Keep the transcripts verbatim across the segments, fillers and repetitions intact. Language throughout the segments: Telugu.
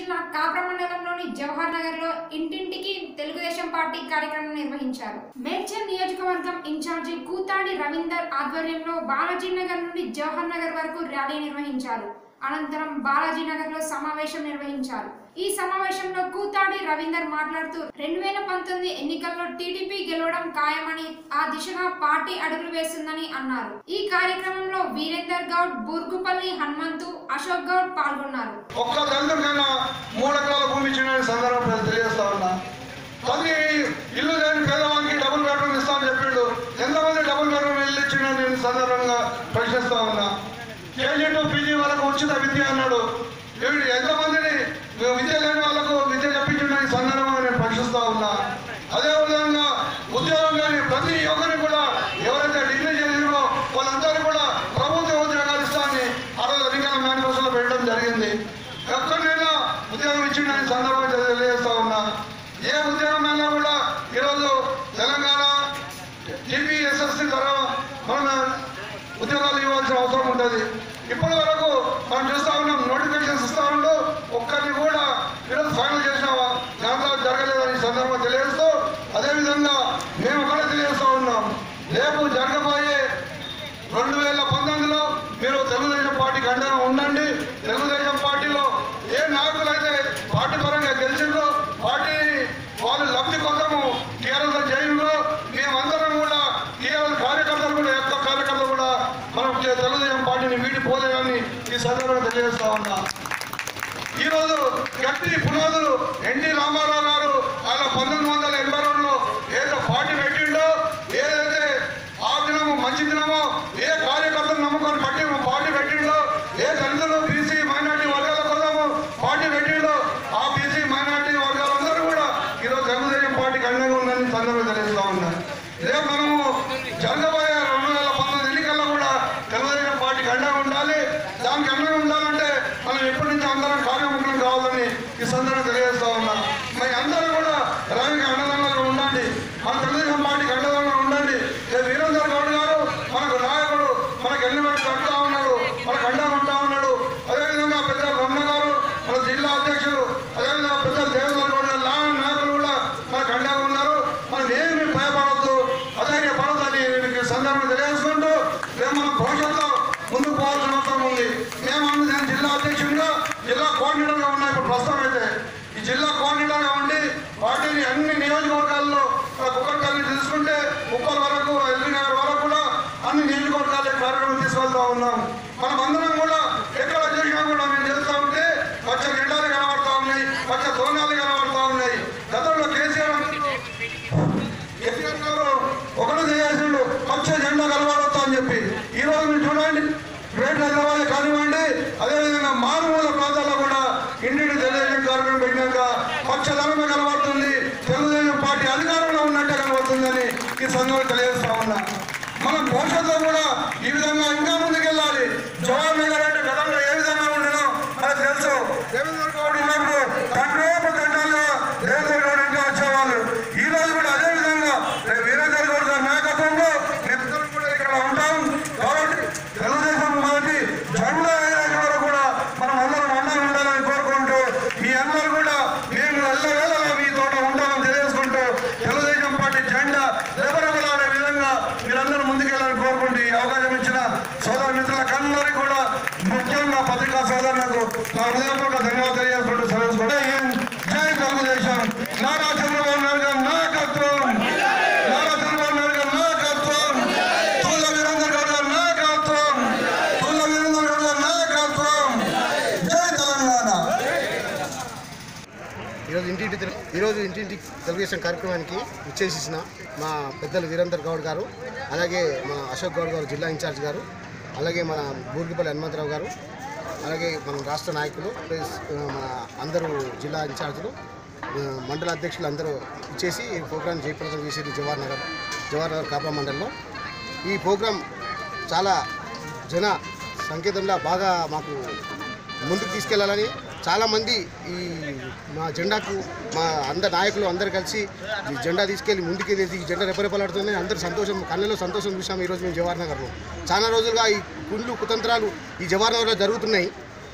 జిల్లా కాప్రా మండలంలోని జవహర్ నగర్ లో ఇంటింటికి తెలుగుదేశం పార్టీ కార్యక్రమం నిర్వహించారు. మేడ్చల్ నియోజకవర్గం ఇన్ఛార్జి కూతాడి రవీందర్ ఆధ్వర్యంలో బాలాజీ నగర్ నుండి జవహర్ నగర్ వరకు ర్యాలీ నిర్వహించారు. అనంతరం బాలాజీ నగర్ లో సమావేశం నిర్వహించారు. ఈ సమావేశంలో కూతాడి రవీందర్ మాట్లాడుతూ రెండు వేల పంతొమ్మిది ఎన్నికల్లో టీడీపీ గెలవడం ఖాయమని, ఆ దిశగా పార్టీ అడుగులు వేస్తుందని అన్నారు. ఈ కార్యక్రమంలో వీరేందర్ గౌడ్, బూర్గుపల్లి హనుమంతు, అశోక్ గౌడ్ పాల్గొన్నారు. ఒక్క దళితుడికైనా మూడు ఎకరాల భూమి ఇచ్చిన సందర్భం తెలియజేస్తా ఉన్నా. ప్రతి ఇల్లు లేని పేదవానికి డబుల్ బెడ్రూమ్ ఇస్తామని చెప్పిండు. ఎంతమంది డబుల్ బెడ్రూమ్ ఇల్లు ఇచ్చిన నేను సందర్భంగా ప్రశ్నిస్తా ఉన్నా. కేజీ టు పీజీ వరకు ఉచిత విద్య అన్నాడు. ఎంతమందిని విద్య లేని వాళ్ళకు విద్య చెప్పించిన ఈ సందర్భంగా నేను ప్రశ్నిస్తా ఉన్నా. అదేవిధంగా ఉద్యోగం లేని ప్రతి యువకుని కూడా ఎవరైతే డిగ్రీ చేసినో వాళ్ళందరూ కూడా ప్రభుత్వ ఉద్యోగాలు ఇస్తామని ఆ రోజు ఎన్నికల మేనిఫెస్టోలో పెట్టడం జరిగింది. ఎక్కడైనా ఉద్యోగం ఇచ్చిన ఈ సందర్భంగా తెలియజేస్తా ఉన్నా. ఏ ఉద్యోగమైనా కూడా ఈరోజు తెలంగాణ టీపీఎస్ఎస్సీ ద్వారా మనం ఉద్యోగాలు ఇవ్వాల్సిన అవసరం ఉంటుంది. ఇప్పటి వరకు మనం చూస్తా ఉన్నాం, నోటిఫికేషన్స్ ఇస్తా ఉంటూ ఒక్కరిని కూడా ఈరోజు ఫైనల్ చేసినావా దాంట్లో జరగలేదని సందర్భంగా తెలియజేస్తూ, అదేవిధంగా మేము కూడా తెలియజేస్తూ ఉన్నాం, రేపు జరగబోయే రెండు వేల పంతొమ్మిదిలో మీరు తెలుగుదేశం పార్టీకి అండగా ఉండండి. తెలుగుదేశం పార్టీలో ఏ నాయకులు అయితే పార్టీ పరంగా గెలిచిందో పార్టీని వాళ్ళు లబ్ధి కోసము టీఆర్ఎస్ జైల్లో మేమందరం కూడా టీఆర్ఎస్ కార్యకర్తలు కూడా యొక్క కార్యకర్తలు కూడా మనం తెలుగుదేశం పార్టీని వీడిపోలేదని ఈ సందర్భంగా తెలియజేస్తా ఉన్నా. ఈరోజు గట్టి పునాదులు ఎన్టీ రామారావు గారు ఆయన పంతొమ్మిది వందల ఎనభై రెండులో ఏదో పార్టీ పెట్టిండో, ఏదైతే ఆ దినము మంచి దినమో ఏ కార్యకర్తలు నమ్ముకొని పట్టి పార్టీ పెట్టిండో, ఏ దళితులు బీసీ మైనార్టీ వర్గాల కోసము పార్టీ పెట్టిండో ఆ బీసీ మైనార్టీ వర్గాలందరూ కూడా ఈరోజు తెలుగుదేశం పార్టీకి అండగా ఉందని సందర్భంగా తెలియజేస్తా ఉన్నారు. రేపు మనము జరగబోయే రెండు వేల పంతొమ్మిది ఎన్నికల్లో కూడా తెలుగుదేశం పార్టీకి అండగా ఉండాలి. దానికి అండగా ఉండాలంటే మనం ఎప్పటి నుంచి అందరం కార్యముఖులు కావాలని ఈ సందర్భంగా తెలియజేస్తా ఉన్నాం. మరి అందరూ కూడా రవికి అండదండగా ఉండండి, మన తెలుగుదేశం పార్టీకి అండదండగా ఉండండి. వీరేందర్ గౌడ్ గారు మనకు నాయకుడు, మనకు ఎన్నికలు కడుతూ ఉన్నాడు, మనకు అండగా ఉంటా ఉన్నాడు. అదేవిధంగా పెద్ద రమణ గారు మన జిల్లా అధ్యక్షులు, అదేవిధంగా పెద్ద దేవేందర్ గౌడ్ గారు లాంటి నాయకులు కూడా మనకు అండగా ఉన్నారు. మనం ఏమి భయపడద్దు, అధైర్య పడద్దని ఈ సందర్భంగా తెలియజేసుకుంటూ మేము మన భవిష్యత్తులో ముందుకు పోవాల్సిన అవసరం ఉంది. మేము నేను జిల్లా అధ్యక్షుడిగా జిల్లా కోఆర్డినేటర్గా ఉన్నా. ఇప్పుడు ప్రస్తుతం అయితే ఈ జిల్లా కోఆర్డినేటర్గా ఉండి పార్టీని అన్ని నియోజకవర్గాల్లో కుక్కర్పల్లి తీసుకుంటే ఉప్పల్ వరకు ఎల్బీ నగర్ వరకు కూడా అన్ని నియోజకవర్గాల కార్యక్రమం తీసుకెళ్తా ఉన్నాం. మనం అందరం కూడా ఎక్కడ జరిగినా కూడా మేము చేస్తూ ఉంటే పచ్చ జెండాలు కనబడతా ఉన్నాయి, పచ్చ తోనాలు కనబడతా ఉన్నాయి. గతంలో కేసీఆర్ కేసీఆర్ గారు ఒకరు చేయాల్సిండు పచ్చ జెండా కనబడతా అని చెప్పి. ఈ రోజు మీరు చూడండి, గ్రేట్ హైదరాబాద్ కానివ్వండి, అదేవిధంగా మారుమూల ప్రాంతాల్లో కూడా ఇంటిని తెలుగుదేశం కార్యక్రమం పెట్టినాక పచ్చదనమే కనబడుతుంది, తెలుగుదేశం పార్టీ అధికారంలో ఉన్నట్టే కనబడుతుందని ఈ సందర్భంగా తెలియజేస్తా ఉన్నా. మనం భవిష్యత్తులో కూడా ఈ విధంగా ఇంకా ముందుకెళ్ళాలి. జవహర్ నగర్ అంటే గతంలో ఏ విధంగా ఉండేనో మనకు తెలుసు. దేవేంద్ర గౌడ్ ఉన్నప్పుడు తండ్రోపు తండ్రులుగా దేవేంద్ర గౌడ్ ఇంకా వచ్చేవాళ్ళు. ఈ రోజు కూడా అదే విధంగా వీరేందర్ గౌడ్ గారి నాయకత్వంలో మేమిద్దరం కూడా ఇక్కడ ఉంటాం. కాబట్టి తెలుగుదేశం పార్టీ జెండా వరకు కూడా మనం అందరం అండగా ఉండాలని కోరుకుంటూ మీ అందరూ కూడా మేము ఎల్లవేళలా మీ తోట ఉంటామని తెలియజేసుకుంటూ తెలుగుదేశం పార్టీ జెండా రెపరెపలాడే విధంగా మీరందరూ ముందుకెళ్ళాలని కోరుకుంటూ ఈ అవకాశం ఇచ్చిన సోదర మిత్రులకు అందరికీ కూడా ముఖ్యంగా పత్రికా సోదరులకు నా హృదయపూర్వక ధన్యవాదాలు తెలియజేసుకుంటూ సెలవుకుంటే జై తెలుగుదేశం. నారా చంద్రబాబు నాయుడు గారి నాయకత్వం, నారా చంద్రబాబు నాయుడు గారి నాయకత్వం, తుల్ల వీరేందర్ గౌడ్ గారి నాయకత్వం, తుల్ల వీరేందర్ గౌడ్ గారి నాయకత్వం. జై తెలంగాణ. ఈరోజు ఇంటింటి ఈరోజు ఇంటింటి తెలుగుదేశం కార్యక్రమానికి విచ్చేసిన మా పెద్దలు వీరేందర్ గౌడ్ గారు, అలాగే మా అశోక్ గౌడ్ గారు జిల్లా ఇన్ఛార్జ్ గారు, అలాగే మన బూర్గిపల్లి హనుమంతరావు గారు, అలాగే మన రాష్ట్ర నాయకులు ప్లస్ మన అందరూ జిల్లా ఇన్ఛార్జులు, మండల అధ్యక్షులు అందరూ ఇచ్చేసి ఈ ప్రోగ్రాం జయప్రదం చేసేది జవహర్ నగర్ జవహర్ నగర్ కాప్రా మండలంలో. ఈ ప్రోగ్రాం చాలా జన సంకేతంలో బాగా మాకు ముందుకు తీసుకెళ్లాలని చాలామంది ఈ మా జెండాకు మా అందరు నాయకులు అందరు కలిసి ఈ జెండా తీసుకెళ్ళి ముందుకు ఈ జెండా రెపరెపలాడుతుంది. అందరూ సంతోషం, కళ్ళలో సంతోషం చూసాము ఈరోజు మేము జవహర్ నగర్లో. చాలా రోజులుగా ఈ గుండ్లు కుతంత్రాలు ఈ జవహర్ నగర్లో జరుగుతున్నాయి.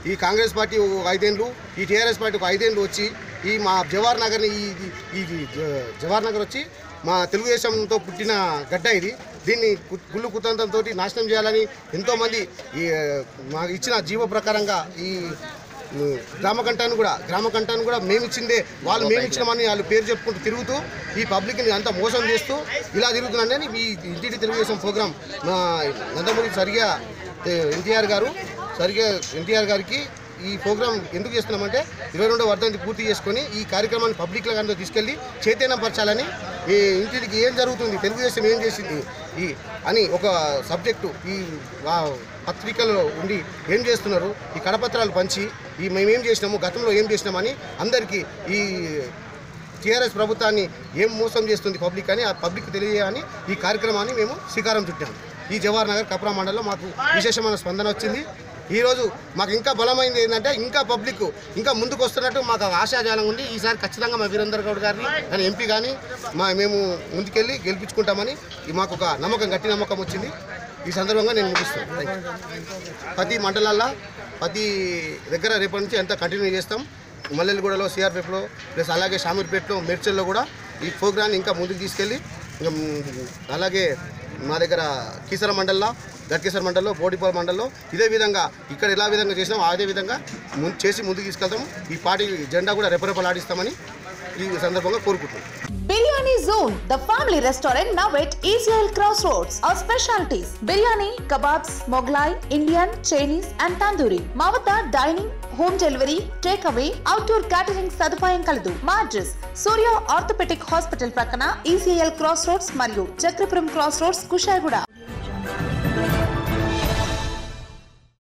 ఈ కాంగ్రెస్ పార్టీ ఒక ఐదేళ్ళు, ఈ టీఆర్ఎస్ పార్టీ ఒక ఐదేళ్ళు వచ్చి ఈ మా జవహర్ నగర్ని ఈ ఈ జవహర్ నగర్ వచ్చి మా తెలుగుదేశంతో పుట్టిన గడ్డ ఇది. దీన్ని గుళ్ళు కుతంత్రంతో నాశనం చేయాలని ఎంతోమంది ఈ మాకు ఇచ్చిన జీవో ప్రకారంగా ఈ గ్రామకంఠాన్ని కూడా గ్రామకంఠాన్ని కూడా మేము ఇచ్చిందే, వాళ్ళు మేము ఇచ్చినామని వాళ్ళు పేరు చెప్పుకుంటూ తిరుగుతూ ఈ పబ్లిక్ని అంతా మోసం చేస్తూ ఇలా తిరుగుతున్నారని ఈ ఇంటింటి తెలుగుదేశం ప్రోగ్రాం మా నందమూరి సరిగా ఎన్టీఆర్ గారు సరిగా ఎన్టీఆర్ గారికి ఈ ప్రోగ్రాం ఎందుకు చేస్తున్నామంటే ఇరవై రెండో వర్ధంతి పూర్తి చేసుకొని ఈ కార్యక్రమాన్ని పబ్లిక్లో కనుక తీసుకెళ్ళి చైతన్యపరచాలని, ఈ ఇంటికి ఏం జరుగుతుంది, తెలుగుదేశం ఏం చేసింది ఈ అని ఒక సబ్జెక్టు ఈ పత్రికలో ఉండి ఏం చేస్తున్నారు, ఈ కడపత్రాలు పంచి ఈ మేమేం చేసినాము, గతంలో ఏం చేసినామని అందరికీ ఈ టీఆర్ఎస్ ప్రభుత్వాన్ని ఏం మోసం చేస్తుంది పబ్లిక్ అని ఆ పబ్లిక్ తెలియని ఈ కార్యక్రమాన్ని మేము శ్రీకారం చుట్టాము. ఈ జవహర్ నగర్ కప్రా మండలంలో మాకు విశేషమైన స్పందన వచ్చింది. ఈరోజు మాకు ఇంకా బలమైంది ఏంటంటే ఇంకా పబ్లిక్ ఇంకా ముందుకు వస్తున్నట్టు మాకు ఆశాజాలం ఉంది. ఈసారి ఖచ్చితంగా మా వీరేందర్ గౌడ్ గారిని కానీ ఎంపీ కానీ మా మేము ముందుకెళ్ళి గెలిపించుకుంటామని మాకు ఒక నమ్మకం, గట్టి నమ్మకం వచ్చింది. ఈ సందర్భంగా నేను ముగిస్తాను. ప్రతి మండలాల్లో ప్రతి దగ్గర రేపటి నుంచి అంతా కంటిన్యూ చేస్తాం. మల్లెలగూడలో, సిఆర్పిఎఫ్లో ప్లస్ అలాగే షామీర్పేటలో, మేడ్చల్లో కూడా ఈ ప్రోగ్రాన్ని ఇంకా ముందుకు తీసుకెళ్ళి అలాగే మా దగ్గర కీసర మండల్లో, గట్కేసర మండల్లో, బోడిపల్ మండల్లో ఇదే విధంగా ఇక్కడ ఎలా విధంగా చేసినాం అదే విధంగా చేసి ముందుకు తీసుకెళ్తాము. ఈ పార్టీ జెండా కూడా రెపరెపలాడిస్తామని ఈ సందర్భంగా కోరుకుంటున్నాం. Biryani Zone, the family restaurant now at E C L Crossroads. Our specialties: biryani, kebabs, Mughlai, Indian, Chinese and Tandoori. Mavata dining, home delivery, takeaway, outdoor catering సదుపాయం కలదు. మా అడ్రస్ సూర్య ఆర్థోపెడిక్ హాస్పిటల్ ప్రక్కన E C L Crossroads మరియు చక్రపురం Crossroads, కుషాయిగూడ.